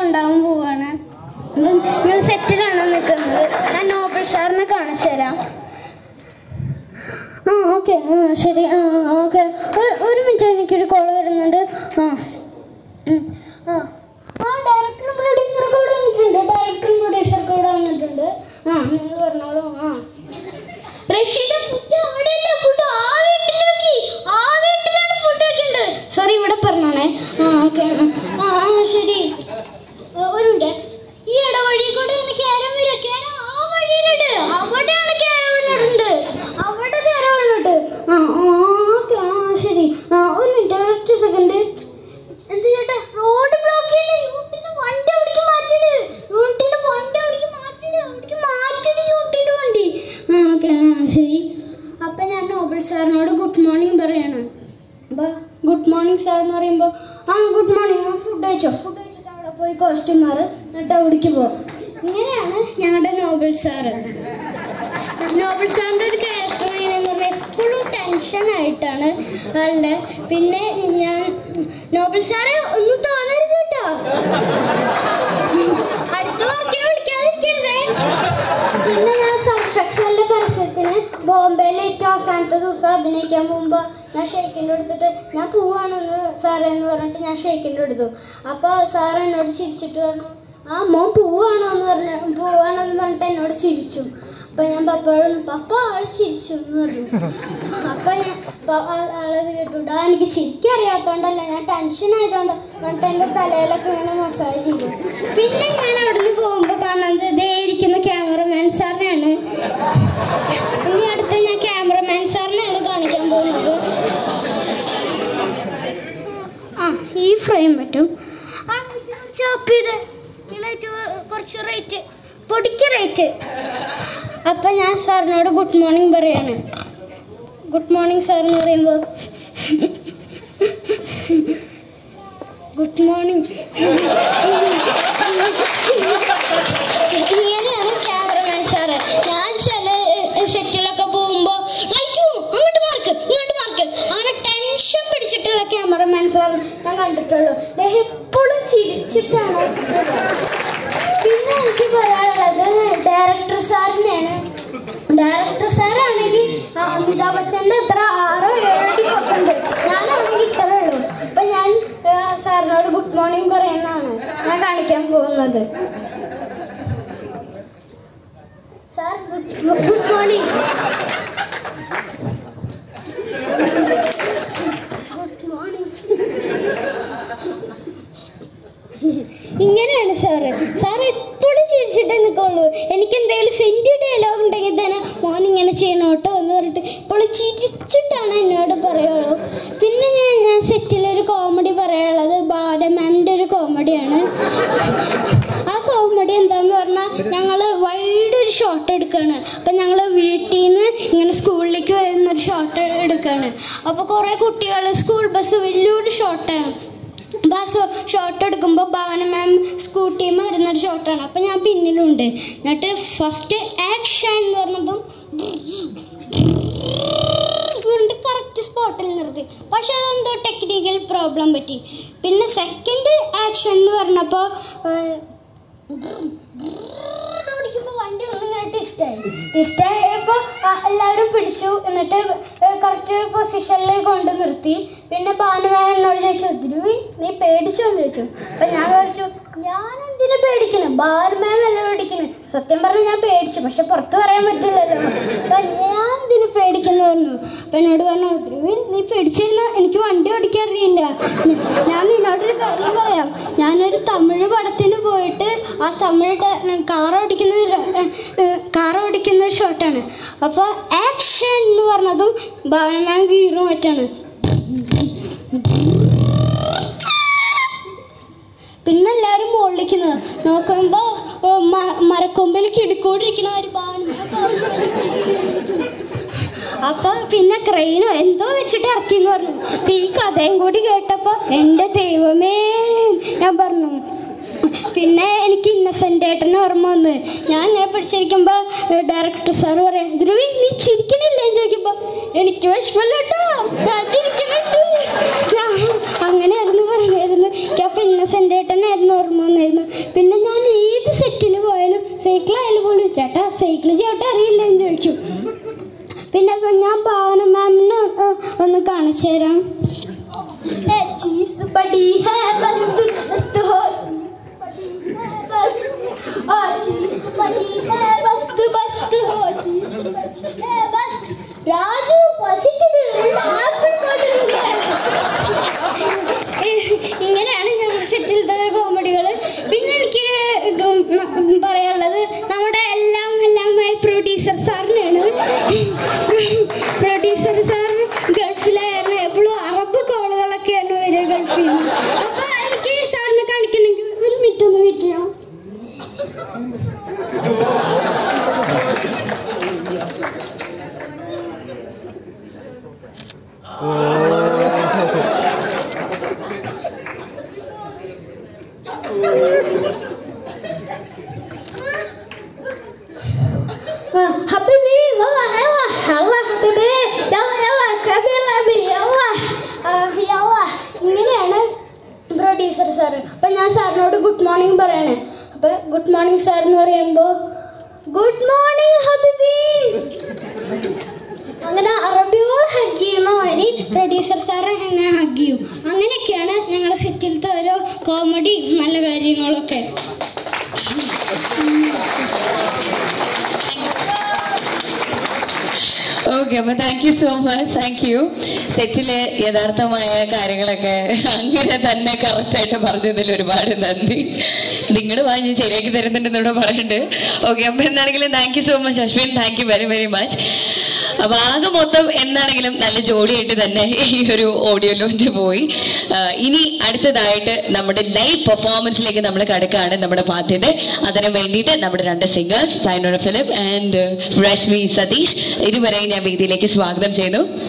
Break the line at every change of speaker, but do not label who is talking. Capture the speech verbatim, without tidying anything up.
ഉണ്ടാവാൻ പോവാണ്. നിങ്ങൾ സെറ്റിലാണോ നിൽക്കുന്നത്? ഞാൻ നോബൽ സാറിനെ കാണിച്ചു തരാം. ആ ഓക്കെ, ആ ശരി, ആ ഓക്കെ. ഒരു മിനിറ്റ്, എനിക്കൊരു കോൾ വരുന്നുണ്ട്. ആ ആ ആ ഡയറക്ടറും പ്രൊഡ്യൂസർക്ക് ഇവിടെ വന്നിട്ടുണ്ട്. ഡയറക്ടറും പ്രൊഡ്യൂസർക്ക് ഇവിടെ വന്നിട്ടുണ്ട്. ആ നിങ്ങൾ പറഞ്ഞോളൂ. ആ റഷീദ, ഫുഡ് അവിടെയല്ല, ഫുഡ് ആ വീട്ടിലേക്ക്, ആ വീട്ടിലാണ് ഫുഡ് വെക്കേണ്ടത്. സോറി, ഇവിടെ പറഞ്ഞോണേ. ആ ഓക്കെ, ആ ആ ശരി. ഒരു മിനിറ്റ്, ഈ ഇടവഴി കൂടെ എനിക്ക് ക്യാരം വരിക. ക്യാരം ആ വഴിയിലുണ്ട്, അവിടെയാണ് ക്യാരം വീണിട്ടുണ്ട്, അവിടെ ക്യാരം വീണിട്ട്. ആ ഓക്കെ, ആ ശരി. ആ ഒരു മിനിറ്റ്, ഒറ്റ സെക്കൻഡ്. എന്ത് ചേട്ടാ, റോഡ് ബ്ലോക്ക് ചെയ്യല്ലേ? യൂട്ടിന്റെ വണ്ടി അവിടേക്ക് മാറ്റിട്, യൂട്ടിന്റെ വണ്ടി അവിടേക്ക് മാറ്റിട്, അവിടേക്ക് മാറ്റിട് യൂട്ടിന്റെ വണ്ടി. ആ ഓക്കെ, ആ ശരി. അപ്പം ഞാൻ നോബൽ സാറിനോട് ഗുഡ് മോർണിംഗ് പറയാണ്. അപ്പോൾ ഗുഡ് മോർണിംഗ് സാർ എന്ന് പറയുമ്പോൾ ആ ഗുഡ് മോർണിംഗ്, ഫുഡ് കഴിച്ചോ? ഫുഡ് കഴിച്ചിട്ട് അവിടെ പോയി കോസ്റ്റ്യൂം മാറ്, എന്നിട്ട് അവിടേക്ക് പോകും. ഇങ്ങനെയാണ് ഞങ്ങളുടെ നോബൽ സാറ്. നോബൽ സാറിൻ്റെ ഒരു ക്യാരക്ടർ എങ്ങനെയാണെന്ന് പറഞ്ഞാൽ എപ്പോഴും ടെൻഷനായിട്ടാണ് ആളുടെ. പിന്നെ ഞാൻ നോബൽ സാറെ ഒന്നും തോന്നരുത് കേട്ടോ, അടുത്ത വർക്കിനെ വിളിക്കാതിരിക്കരുതേ. പിന്നെ ഞാൻ സർഫ് എക്സലിൻ്റെ പരസ്യത്തിന് ബോംബെയിൽ ഏറ്റവും അവസാനത്തെ ദിവസം അഭിനയിക്കാൻ പോകുമ്പോൾ ഞാൻ ഷെയ്ക്കിൻ്റെ എടുത്തിട്ട് ഞാൻ പോവാണെന്ന് സാറേ എന്ന് പറഞ്ഞിട്ട് ഞാൻ ഷെയ്ക്കിൻ്റെ എടുത്തു. അപ്പോൾ സാർ എന്നോട് ചിരിച്ചിട്ട് പറഞ്ഞു, ആ മോൻ പോവാണോ എന്ന് പറഞ്ഞു, പോവാണോ എന്ന് പറഞ്ഞിട്ട് എന്നോട് ചിരിച്ചു. അപ്പം ഞാൻ പപ്പയോട് പപ്പ ആൾ ചിരിച്ചു എന്ന് പറഞ്ഞു. അപ്പം ഞാൻ ആളത് കേട്ടുവിടാ, എനിക്ക് ചിരിക്കാൻ അറിയാത്തതുകൊണ്ടല്ല, ഞാൻ ടെൻഷൻ ആയതുകൊണ്ട് എന്നിട്ട് എൻ്റെ തലയിലൊക്കെ ഇങ്ങനെ മസാജ് ചെയ്തു. പിന്നെ ഞാൻ അവിടെ നിന്ന് പോകുമ്പോൾ കാണുന്നത് ഇതേ ഇരിക്കുന്ന ക്യാമറമാൻ സാറിനെയാണ്. ഇനി അടുത്ത് ഞാൻ ക്യാമറമാൻ സാറിനെയാണ് കാണിക്കാൻ പോകുന്നത്. ആ ഈ ഫ്രെയിം പറ്റും. ഷോപ്പ് ചെയ്ത് കുറച്ച് റേറ്റ് പൊടിക്ക് റേറ്റ്. അപ്പം ഞാൻ സാറിനോട് ഗുഡ് മോർണിംഗ് പറയാണ്. ഗുഡ് മോർണിംഗ് സാർ എന്ന് പറയുമ്പോൾ ഗുഡ് മോർണിംഗ്. ഇങ്ങനെയാണ് ക്യാമറമാൻ സാറ്. ഞാൻ ചില സെറ്റിലൊക്കെ പോകുമ്പോൾ ലൈറ്റ് അങ്ങോട്ട് മാർക്ക് ഇങ്ങോട്ട് മാർക്ക് അങ്ങനെ ടെൻഷൻ പിടിച്ചിട്ടുള്ള ക്യാമറമാൻ സാർ ഞാൻ കണ്ടിട്ടുള്ളൂ. അദ്ദേഹം എപ്പോഴും ചിരിച്ചിട്ടാണ്. പിന്നെ എനിക്ക് പറയാനുള്ളത് ഡയറക്ടർ സാറിനെയാണ്. ഡയറക്ടർ സാറാണെങ്കിൽ അമിതാഭ് ബച്ചൻ്റെ അത്ര ആറോ ഏഴോ അടി പൊക്കുണ്ട്, ഞാനാണെങ്കിൽ ഇത്ര ഉള്ളൂ. അപ്പം ഞാൻ സാറിനോട് ഗുഡ് മോർണിംഗ് പറയുന്നതാണ് ഞാൻ കാണിക്കാൻ പോകുന്നത്. Sir good morning. Good morning. ഇങ്ങനെയാണ് സാറ്. സാർ എപ്പോഴും ചിരിച്ചിട്ടേ നിൽക്കുള്ളൂ. എനിക്ക് എന്തെങ്കിലും സെൻറ്റി ഡയലോഗ് ഉണ്ടെങ്കിൽ തന്നെ മോൻ ഇങ്ങനെ ചെയ്യണം കേട്ടോ എന്ന് പറഞ്ഞിട്ട് ഇപ്പോൾ ചിരിച്ചിട്ടാണ് എന്നോട് പറയുള്ളൂ. പിന്നെ ഞാൻ ഞാൻ സെറ്റിലൊരു കോമഡി പറയാനുള്ളത് ബാല മാമിൻ്റെ ഒരു കോമഡിയാണ്. ആ കോമഡി എന്താന്ന് പറഞ്ഞാൽ ഞങ്ങൾ വൈഡ് ഒരു ഷോട്ട് എടുക്കുകയാണ്. അപ്പം ഞങ്ങൾ വീട്ടിൽ നിന്ന് ഇങ്ങനെ സ്കൂളിലേക്ക് വരുന്നൊരു ഷോട്ട് എടുക്കുകയാണ്. അപ്പോൾ കുറേ കുട്ടികൾ സ്കൂൾ ബസ് വലിയൊരു ഷോട്ടാണ്. ബസ് ഷോട്ട് എടുക്കുമ്പോൾ ഭവന മാം സ്കൂട്ടിയിൽ വരുന്നൊരു ഷോട്ടാണ്. അപ്പം ഞാൻ പിന്നിലുണ്ട്. എന്നിട്ട് ഫസ്റ്റ് ആക്ഷൻ എന്ന് പറഞ്ഞതും കറക്റ്റ് സ്പോട്ടിൽ നിർത്തി. പക്ഷെ അതെന്തോ ടെക്നിക്കൽ പ്രോബ്ലം പറ്റി. പിന്നെ സെക്കൻഡ് ആക്ഷൻ എന്ന് പറഞ്ഞപ്പോൾ ഓടിക്കുമ്പോൾ വണ്ടി ഒന്നിങ്ങനെ ടിസ്റ്റായി. ടിസ്റ്റായപ്പോൾ എല്ലാവരും പിടിച്ചു. എന്നിട്ട് കറക്റ്റ് പൊസിഷനിൽ കൊണ്ട് നിർത്തി. പിന്നെ ഭാനുമാൻ എന്നോട് ചോദിച്ചു, ധ്രുവി നീ പേടിച്ചോ എന്ന് ചോദിച്ചു. അപ്പം ഞാൻ ചോദിച്ചു, ഞാൻ എന്തിനു പേടിക്കണം, ഭാനുമാൻ അല്ല പേടിക്കണം. സത്യം പറഞ്ഞാൽ ഞാൻ പേടിച്ചു, പക്ഷെ പുറത്ത് പറയാൻ പറ്റില്ലല്ലോ. അപ്പം ഞാൻ എന്തിനു പേടിക്കുന്നു പറഞ്ഞു. അപ്പം എന്നോട് പറഞ്ഞു, ധ്രുവി നീ പേടിച്ചിരുന്ന എനിക്ക് വണ്ടി ഓടിക്കാറില്ല. ഞാൻ നിന്നോടൊരു കാര്യം പറയാം. ഞാനൊരു തമിഴ് പടത്തിന് പോയിട്ട് ആ തമിഴ് കാർ ഓടിക്കുന്ന കാർ ഓടിക്കുന്ന ഒരു ഷോട്ടാണ്. അപ്പോൾ ആക്ഷൻ എന്ന് പറഞ്ഞതും ഭാനുമാൻ ഗീറും മറ്റാണ്. പിന്നെ എല്ലാവരും മുകളിലേക്ക് നോക്കുമ്പോൾ മരക്കൊമ്പിൽ കിടക്കോണ്ടിരിക്കുന്ന ഒരു ഭാനുമാൻ. അപ്പം പിന്നെ ക്രെയിനോ എന്തോ വെച്ചിട്ട് ഇറക്കിന്ന് പറഞ്ഞു. അപ്പം ഈ കഥയും കൂടി കേട്ടപ്പോൾ എൻ്റെ ദൈവമേ ഞാൻ പറഞ്ഞു. പിന്നെ എനിക്ക് ഇന്നസെൻ്റ് ഏട്ടനെ ഓർമ്മ വന്ന് ഞാൻ ഇങ്ങനെ പിടിച്ചിരിക്കുമ്പോൾ ഡയറക്ടർ സാർ പറയാം, ധ്രുവി നീ ചിരിക്കണില്ലേ എന്ന് ചോദിക്കുമ്പോൾ എനിക്ക് വിഷമല്ല കേട്ടോ ഞാൻ ചിരിക്കുന്നുണ്ട്. ഞാൻ അങ്ങനെയായിരുന്നു പറയായിരുന്നു. എനിക്ക് അപ്പം ഇന്നസെൻ്റ് ഏട്ടനായിരുന്നു ഓർമ്മ വന്നായിരുന്നു. സൈക്കിൾ ചവിട്ട അറിയില്ലെന്ന് ചോദിച്ചു. പിന്നെ ഞാൻ ഭാവന മാമിന് ഒന്ന് കാണിച്ചു തരാം. चीज बड़ी है वस्तु वस्तु हो और चीज बड़ी है वस्तु वस्तु हो वस्तु राजू പസിക്കുന്നത് ആപ്പിൾ കൊണ്ടിരിക്കുകയാണ്. ഇങ്ങനെയാണ് ഞങ്ങൾ സെറ്റിലത്തെ കോമഡികൾ. പിന്നെ എനിക്ക് പറയാനുള്ളത് നമ്മുടെ എല്ലാം എല്ലാമായി പ്രൊഡ്യൂസർ സാറിനാണ്. പ്രൊഡ്യൂസർ സാർ ഗൾഫിലായിരുന്നു, എപ്പോഴും അറബ് കോളുകളൊക്കെയാണ് വരിക ഗൾഫിൽ നിന്ന്. അപ്പൊ എനിക്ക് സാറിനെ കാണിക്കണമെങ്കിൽ ഒരു മിനിറ്റ് ഒന്ന് വെയിറ്റ് ചെയ്യാം. حبيبي والله يلا الله حبيبي يلا يلا حبيبي يلا يلا ഇങ്ങനെയാണ് പ്രൊഡ്യൂസർ സാർ. അപ്പം ഞാൻ സാറിനോട് ഗുഡ് മോർണിംഗ് പറയണേ. അപ്പം ഗുഡ് മോർണിംഗ് സാർ എന്ന് പറയുമ്പോൾ ഗുഡ് മോർണിംഗ് ഹബീബി, അങ്ങനെ അറബിയോട് ഹഗ് ചെയ്യുന്ന മാതിരി പ്രൊഡ്യൂസർ സാറ് എന്നെ ഹഗ് ചെയ്യും. അങ്ങനെയൊക്കെയാണ് ഞങ്ങളുടെ സെറ്റിലത്തെ ഓരോ കോമഡി നല്ല കാര്യങ്ങളൊക്കെ.
ഓക്കെ, അപ്പൊ thank you so much. Thank you. സെറ്റിലെ യഥാർത്ഥമായ കാര്യങ്ങളൊക്കെ അങ്ങനെ തന്നെ കറക്റ്റായിട്ട് പറഞ്ഞതിൽ ഒരുപാട് നന്ദി. നിങ്ങൾ വാങ്ങി ശരിയാക്കി തരുന്നുണ്ടെന്നൂടെ പറയുന്നുണ്ട്. ഓക്കെ, അപ്പൊ എന്താണെങ്കിലും thank you so much Ashwin. Thank you very very much. അപ്പൊ ആകെ മൊത്തം എന്താണെങ്കിലും നല്ല ജോലിയായിട്ട് തന്നെ ഈ ഒരു ഓഡിയോ ലോഞ്ച് പോയി. ഇനി അടുത്തതായിട്ട് നമ്മുടെ ലൈവ് പെർഫോമൻസിലേക്ക് നമ്മൾ കടക്കാണ് നമ്മുടെ പാട്ടിന്റെ. അതിനു വേണ്ടിയിട്ട് നമ്മുടെ രണ്ട് സിംഗേഴ്സ് സൈനോറ ഫിലിപ്പ് ആൻഡ് രശ്മി സതീഷ് ഇരുവരെയും ഞാൻ വേദിയിലേക്ക് സ്വാഗതം ചെയ്യുന്നു.